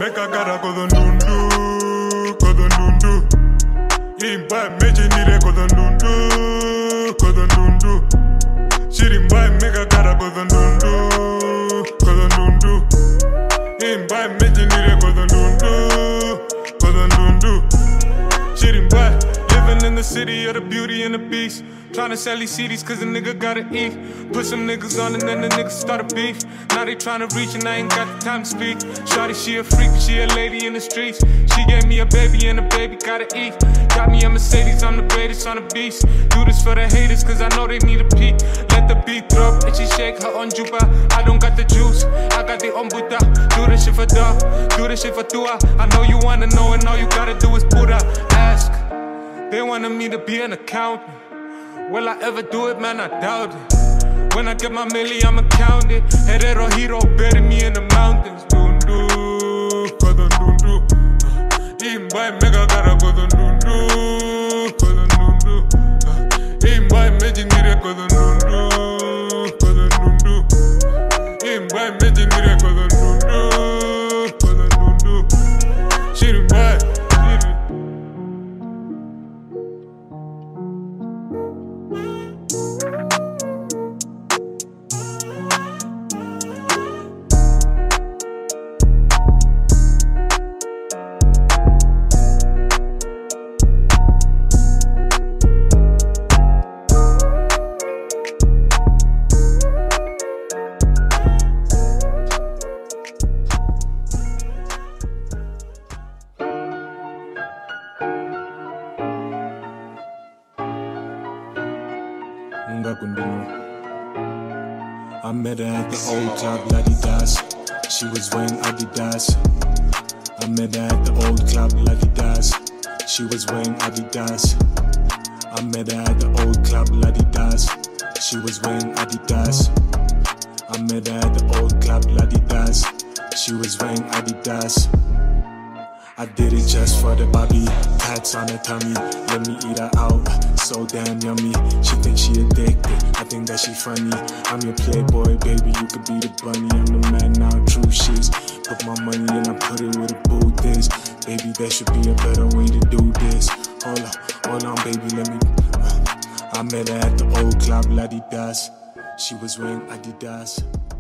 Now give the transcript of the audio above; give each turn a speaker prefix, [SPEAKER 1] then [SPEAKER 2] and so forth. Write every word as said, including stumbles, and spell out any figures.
[SPEAKER 1] Meka gara kodondundu, kodondundu. Imba meji nire kodondundu, kodondundu. Shirimba meka gara kodondundu, kodondundu. Imba meji nire kodondundu, kodondundu. Shirimba, living in the city of the beauty and the beast. Tryna sell these C Ds cause a nigga gotta eat. Put some niggas on and then the niggas start a beef. Now they tryna reach and I ain't got the time to speak. Shawty, she a freak, she a lady in the streets. She gave me a baby and a baby gotta eat. Got me a Mercedes, I'm the greatest on the beast. Do this for the haters cause I know they need a peek. Let the beat drop and she shake her on juba. I don't got the juice, I got the ombuta. Do this shit for da, do this shit for tua. I know you wanna know and all you gotta do is put up. Ask, they wanted me to be an accountant. Will I ever do it, man? I doubt it. When I get my milli, I'ma count it. Herrero hero, bury me in the mountains. Dundu, kodondundu. Imbai mega gara kodondundu, kodondundu. Imbai meji nire kodondundu, kodondundu. Imbai meji nire kodondundu, kodondundu. Shirimbai.
[SPEAKER 2] I met her at the old club, Ladidas. She was wearing Adidas. I met her at the old club, Ladidas. She was wearing Adidas. I met her at the old club, Ladidas. She was wearing Adidas. I met her at the old club, Ladidas. She was wearing Adidas. I did it just for the Bobby. Pats on her tummy, let me eat her out. So damn yummy. She thinks she addicted, I think that she funny. I'm your playboy, baby, you could be the bunny. I'm the man now, true shits. Put my money and I put it where the booth is. Baby, there should be a better way to do this. Hold on, hold on, baby, let me. I met her at the old club, Ladidas. She was wearing Adidas.